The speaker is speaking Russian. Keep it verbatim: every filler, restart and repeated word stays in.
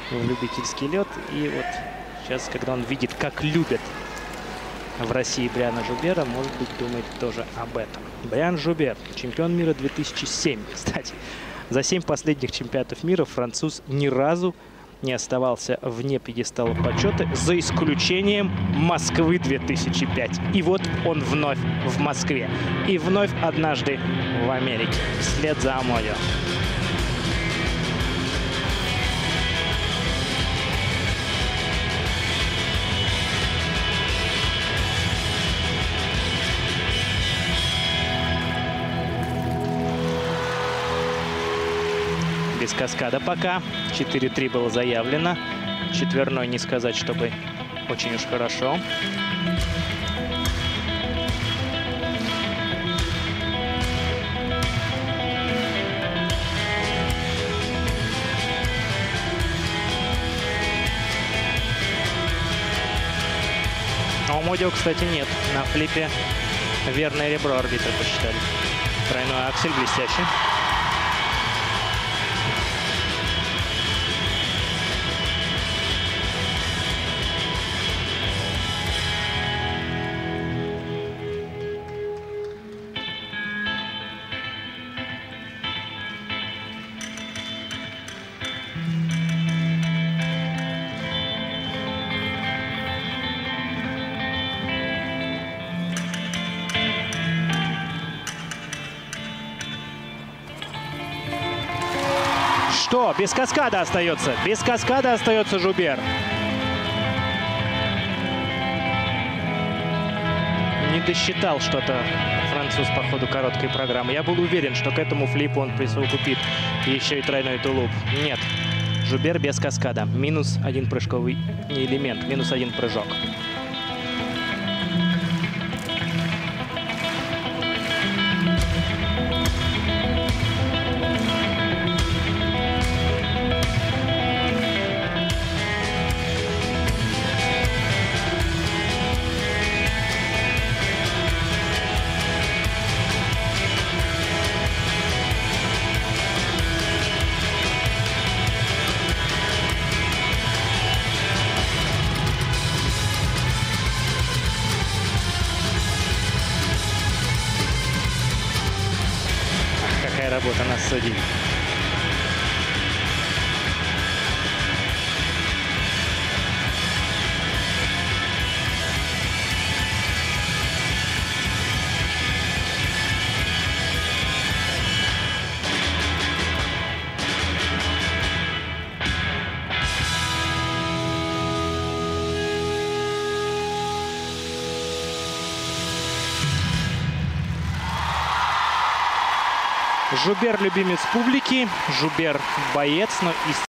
в любительский лед. И вот сейчас, когда он видит, как любят в России Бриана Жубера, может быть, думает тоже об этом. Бриан Жубер, чемпион мира две тысячи седьмого, кстати. За семь последних чемпионатов мира француз ни разу не оставался вне пьедестала почета, за исключением Москвы две тысячи пятого. И вот он вновь в Москве. И вновь однажды в Америке. Вслед за Амодио. Без каскада пока. четыре три было заявлено. Четверной не сказать, чтобы очень уж хорошо. А у Модио, кстати, нет. На флипе верное ребро арбитры посчитали. Тройной аксель блестящий. Что? Без каскада остается. Без каскада остается Жубер. Не досчитал что-то француз по ходу короткой программы. Я был уверен, что к этому флипу он присовокупит еще и тройной тулуп. Нет. Жубер без каскада. Минус один прыжковый элемент. Минус один прыжок. Работа нас судей. Жубер любимец публики, Жубер боец, но из